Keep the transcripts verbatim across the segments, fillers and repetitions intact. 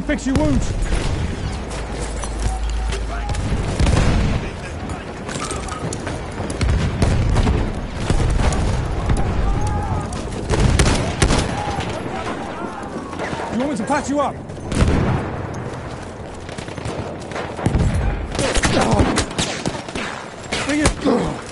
fix your wounds. You want me to patch you up? Bring it.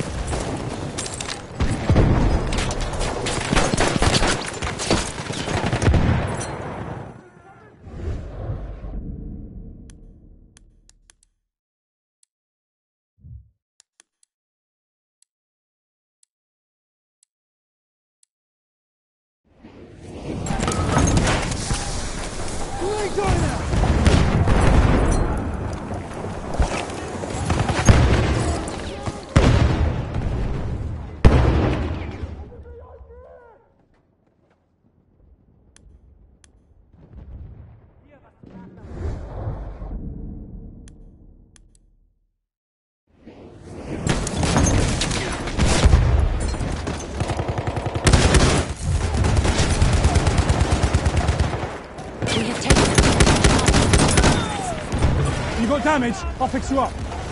Damage, I'll fix you up.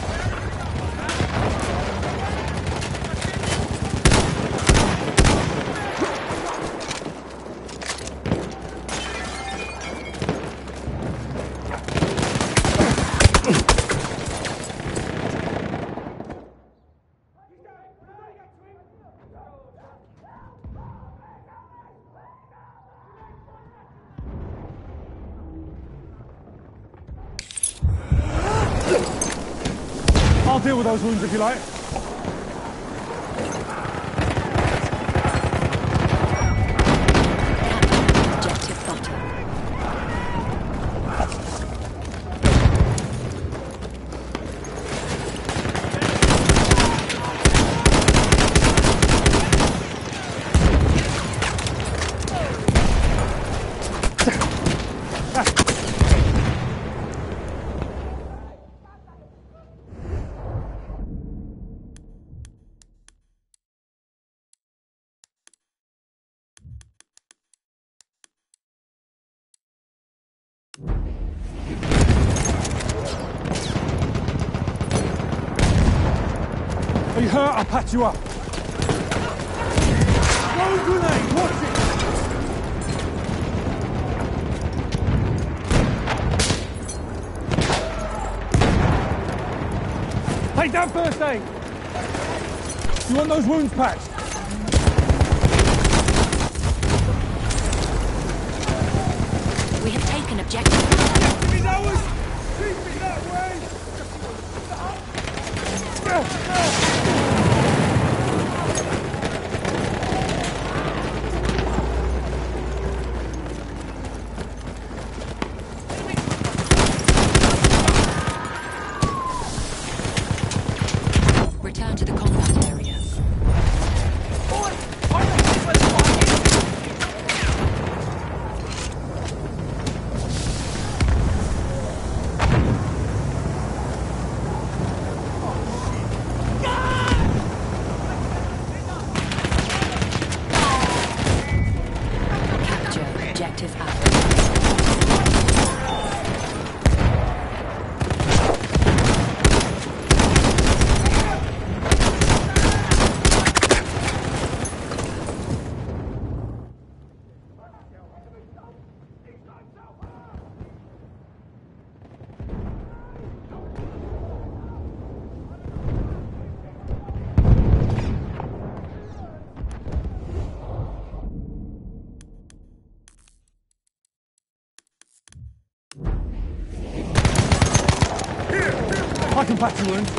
I'll deal with those wounds if you like. Objective butter. Are you hurt? I'll patch you up. Throw a grenade! Watch it! Take down first aid! You want those wounds patched? We have taken objective. Keep it ours! Keep it that way! Return to the combat area. Objective out. I can patch you wounds.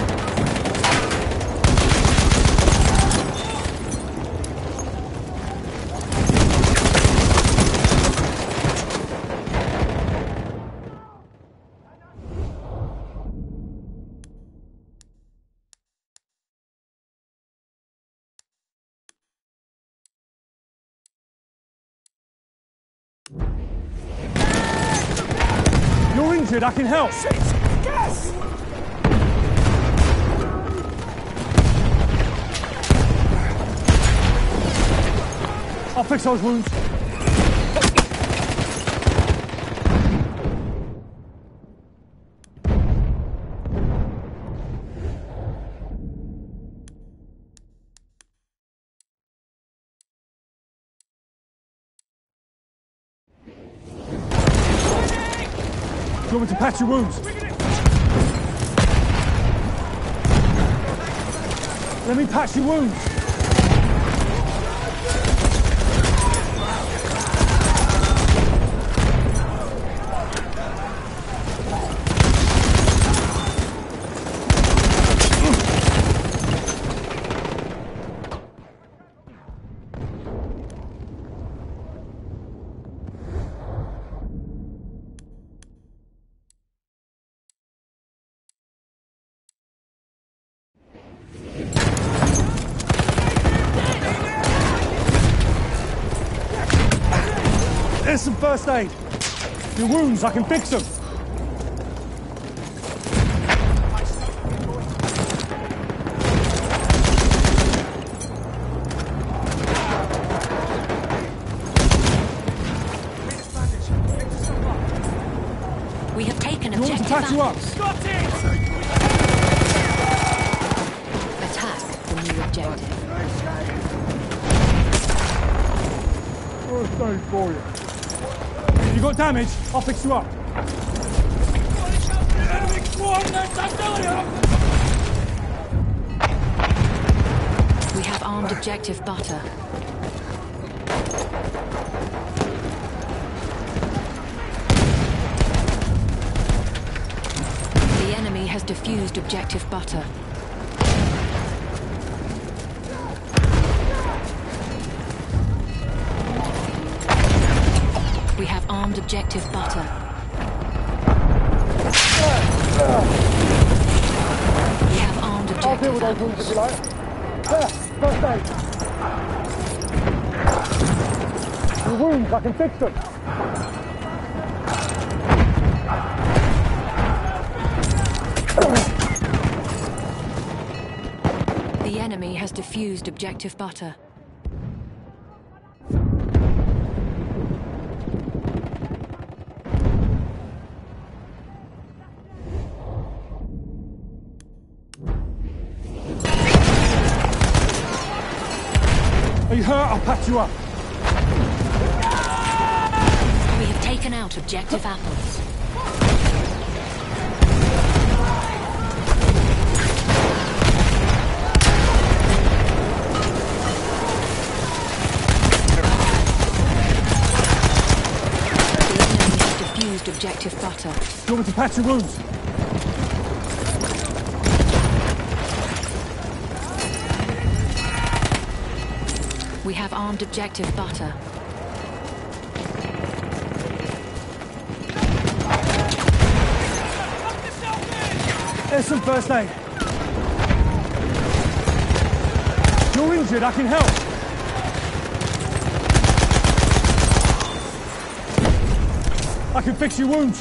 You're injured, I can help. Shit! Gas! I'll fix those wounds. you want me to patch your wounds? Let me patch your wounds. There's some first aid. Your wounds, I can fix them. We have taken You want me to objective patch you up? apples. Got it! Attack the new objective. First aid for you. If you got damage, I'll fix you up. We have armed objective butter. The enemy has defused objective butter. We have armed objective butter. We have armed I'll deal objective with those wounds if you like. There, first aid. Your wounds, I can fix them. The enemy has defused objective butter. Are you hurt? I'll patch you up. We have taken out objective apples. The enemy has defused objective butter. You want me to patch your wounds? We have armed objective butter. There's some first aid. You're injured, I can help. I can fix your wounds.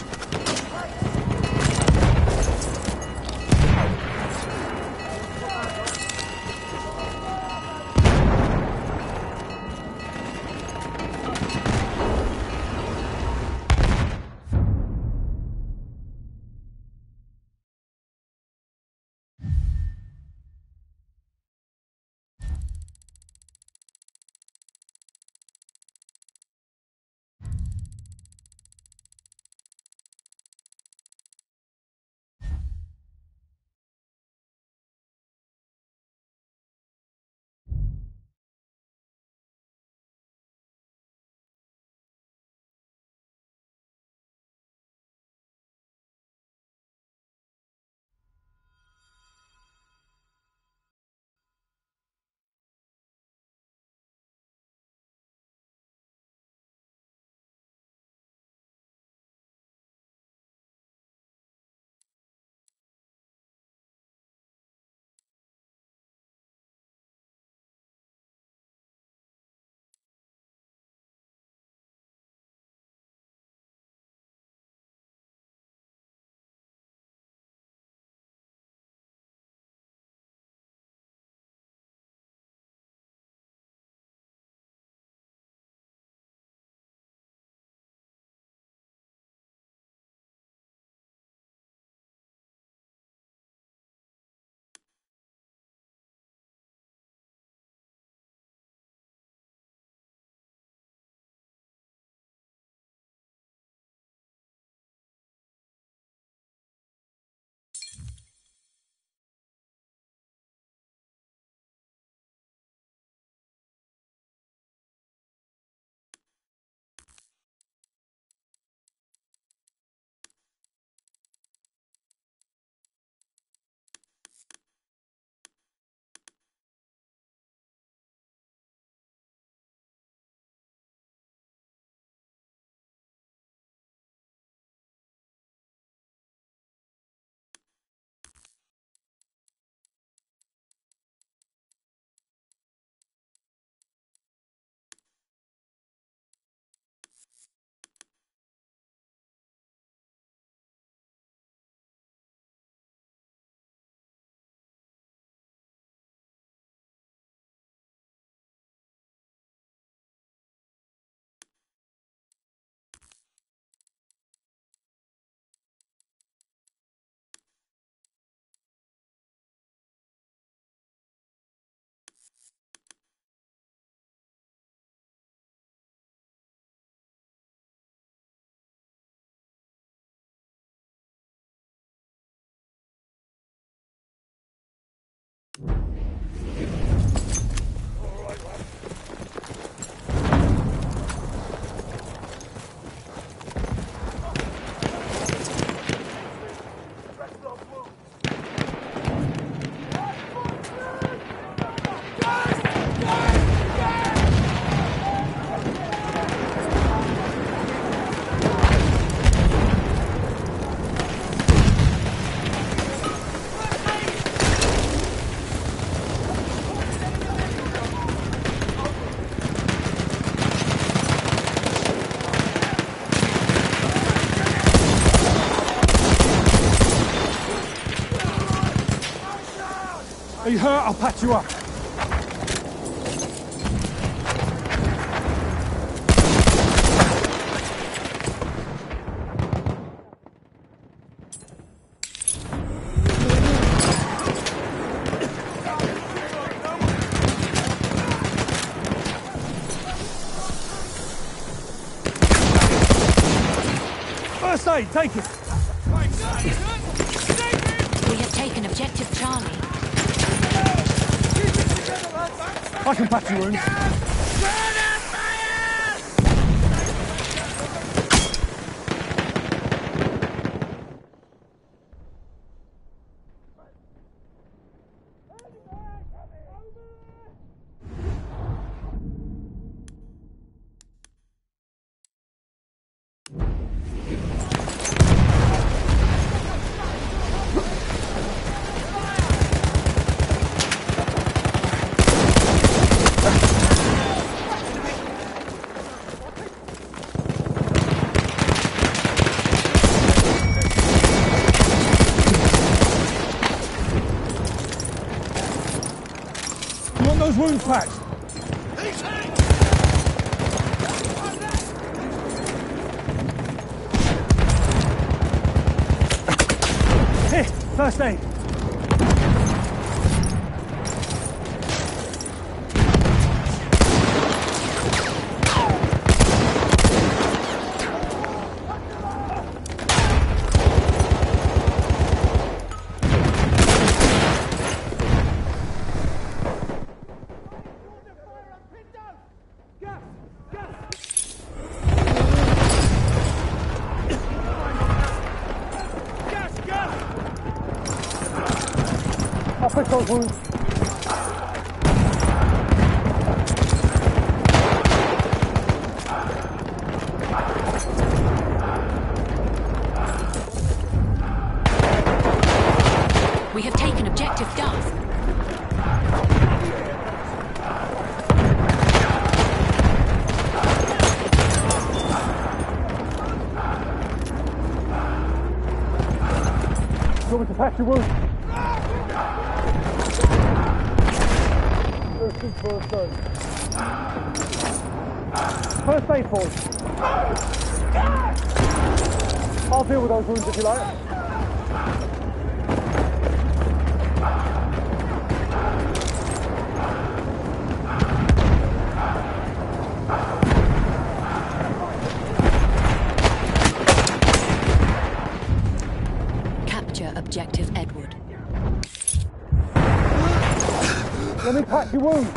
hurt, I'll patch you up. First aid, take it. We have taken objective Charlie. I can patch you wounds. You want those wounds patched? Here, first aid. I'll fix those wounds. We have taken objective Duff. You want me to patch your wounds? First aid. First aid force. I'll deal with those wounds if you like. Capture objective Edward. Let me patch your wounds.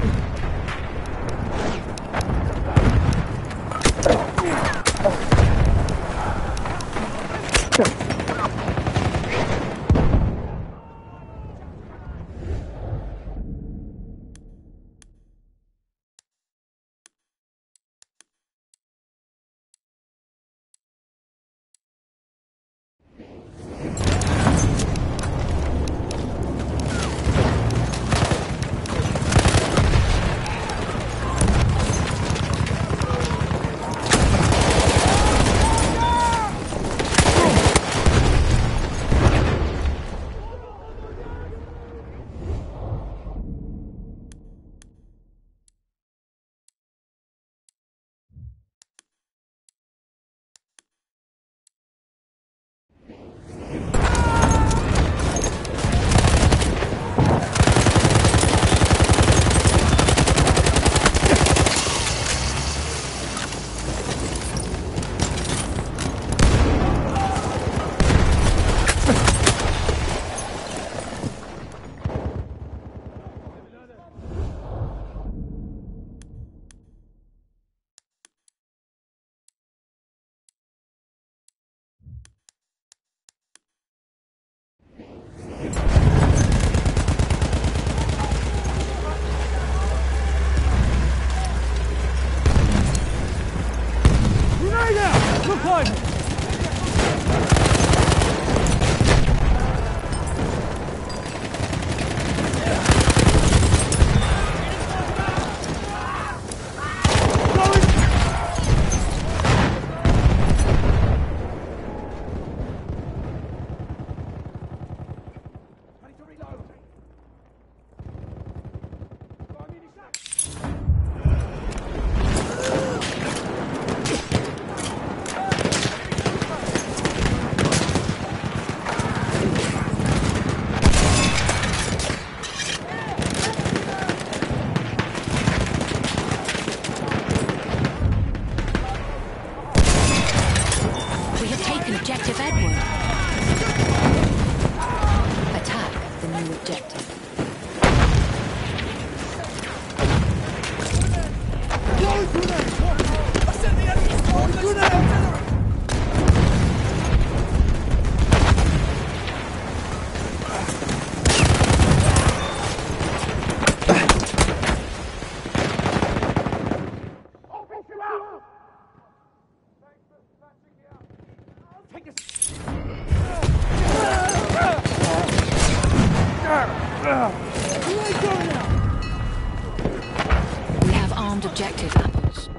objective apples.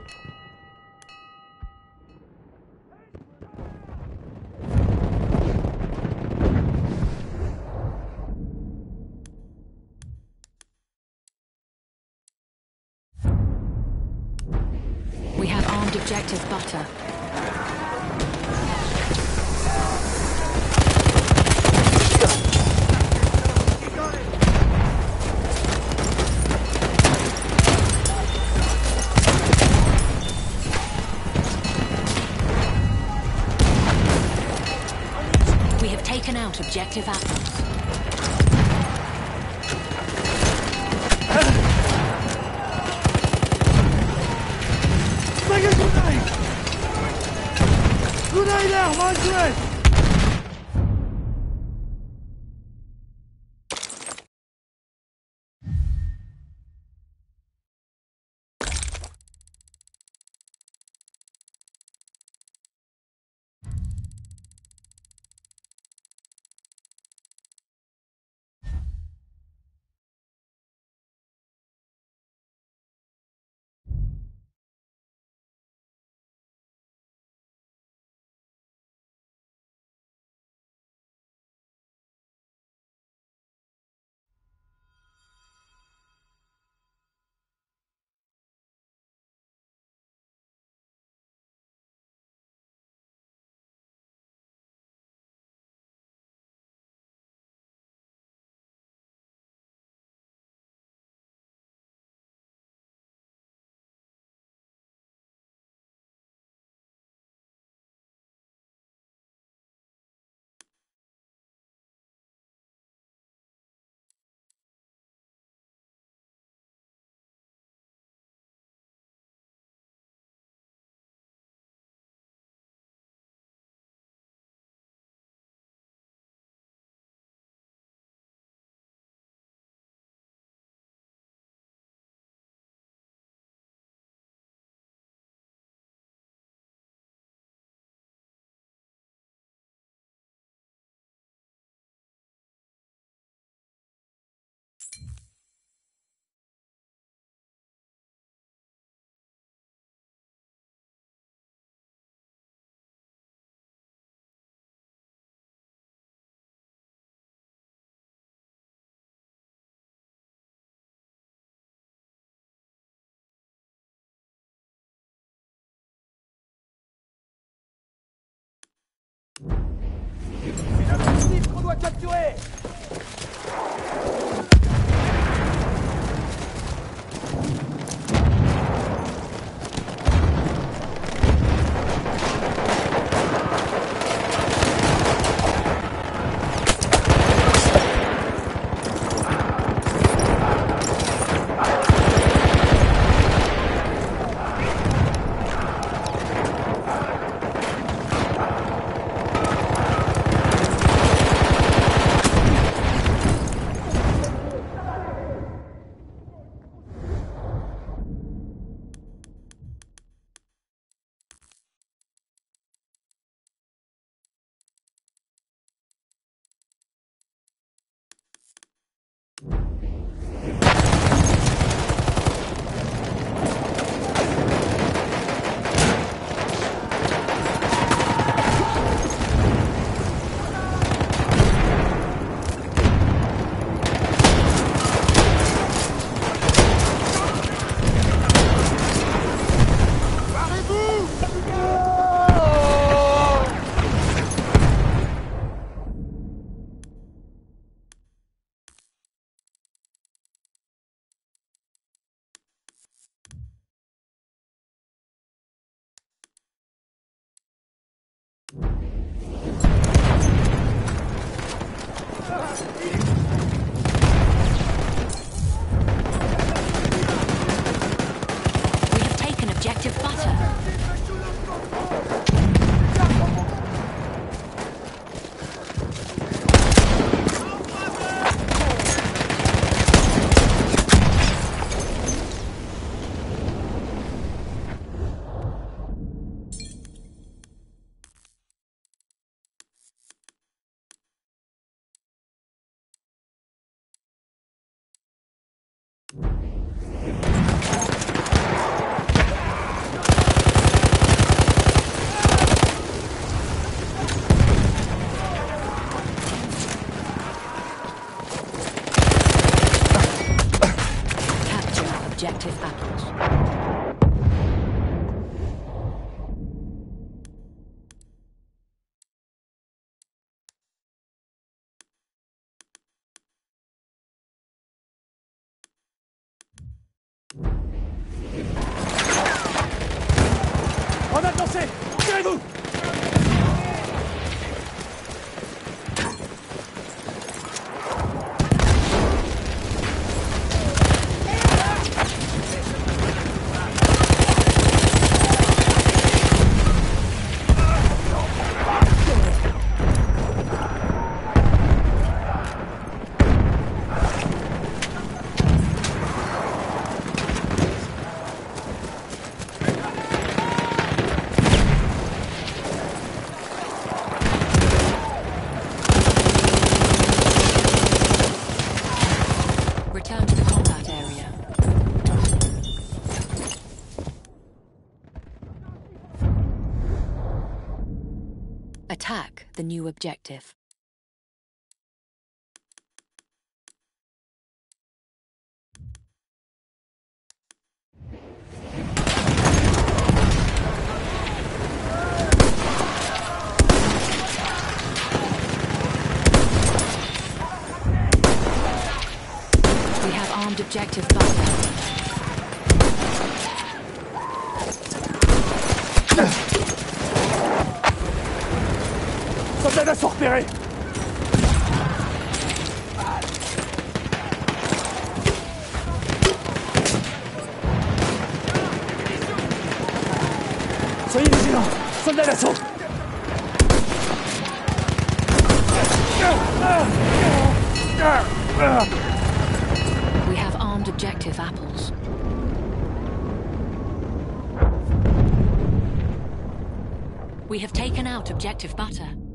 We have armed objective butter. We have taken out objective apples. Take a grenade! Grenade out, my friend! C'est l'objectif qu'on doit capturer! objective apples. Grenade lancée! Tirez-vous! Return to the combat area. Attack the new objective. We have armed objective butter. Soldats d'assaut repérés! Soyez vigilants! Soldats d'assaut! We have armed objective apples. We have taken out objective butter.